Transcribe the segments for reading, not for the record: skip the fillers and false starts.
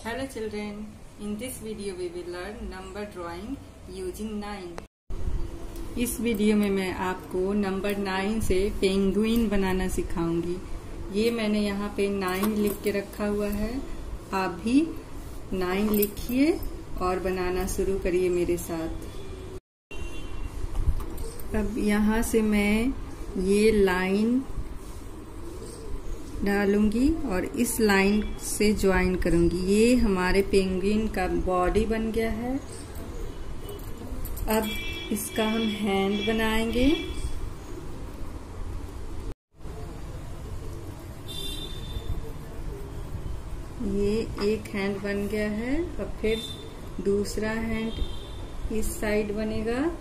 Hello children, in this video we will learn number drawing using 9. इस video में मैं आपको नंबर 9 से पेंगुइन बनाना सिखाऊंगी। ये मैंने यहाँ पे 9 लिख के रखा हुआ है। आप भी 9 लिखिए और बनाना शुरू करिए मेरे साथ। अब यहाँ से मैं ये लाइन डालूंगी और इस लाइन से ज्वाइन करूंगी। ये हमारे पेंगुइन का बॉडी बन गया है। अब इसका हम हैंड बनाएंगे। ये एक हैंड बन गया है। अब फिर दूसरा हैंड इस साइड बनेगा।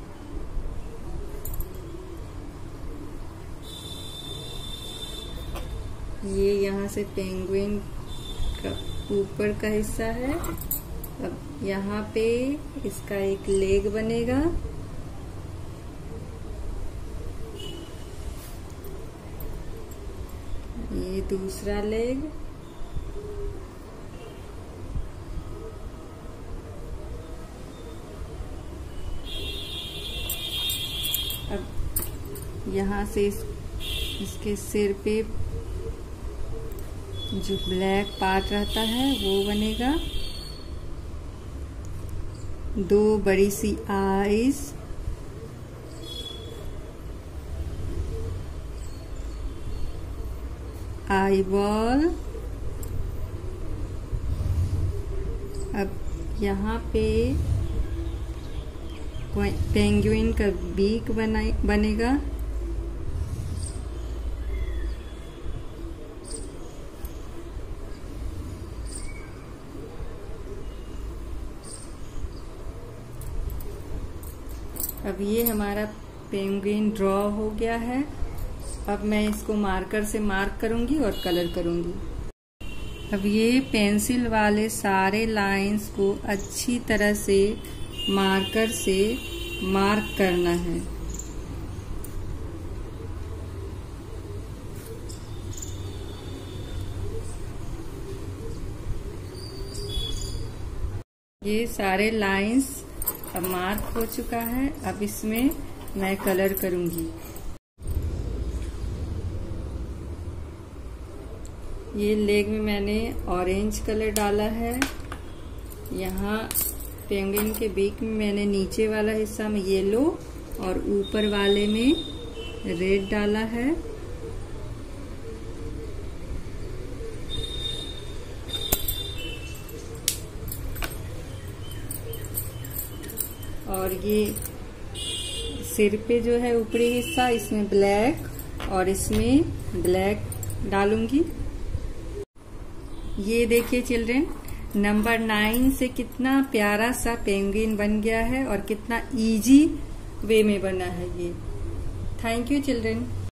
ये यहाँ से पेंगुइन का ऊपर का हिस्सा है। अब यहाँ पे इसका एक लेग बनेगा। ये दूसरा लेग। अब यहाँ से इसके सिर पे जो ब्लैक पार्ट रहता है वो बनेगा। दो बड़ी सी आईज, आई बॉल। अब यहाँ पे पेंगुइन का बीक बनेगा। अब ये हमारा पेंगुइन ड्रॉ हो गया है। अब मैं इसको मार्कर से मार्क करूंगी और कलर करूंगी। अब ये पेंसिल वाले सारे लाइंस को अच्छी तरह से मार्कर से मार्क करना है। ये सारे लाइंस अब मार्क हो चुका है। अब इसमें मैं कलर करूंगी। ये लेग में मैंने ऑरेंज कलर डाला है। यहाँ पेंगुइन के बीक में मैंने नीचे वाला हिस्सा में येलो और ऊपर वाले में रेड डाला है। और ये सिर पे जो है ऊपरी हिस्सा, इसमें ब्लैक और इसमें ब्लैक डालूंगी। ये देखिए चिल्ड्रन, नंबर 9 से कितना प्यारा सा पेंगुइन बन गया है और कितना इजी वे में बना है ये। Thank you children.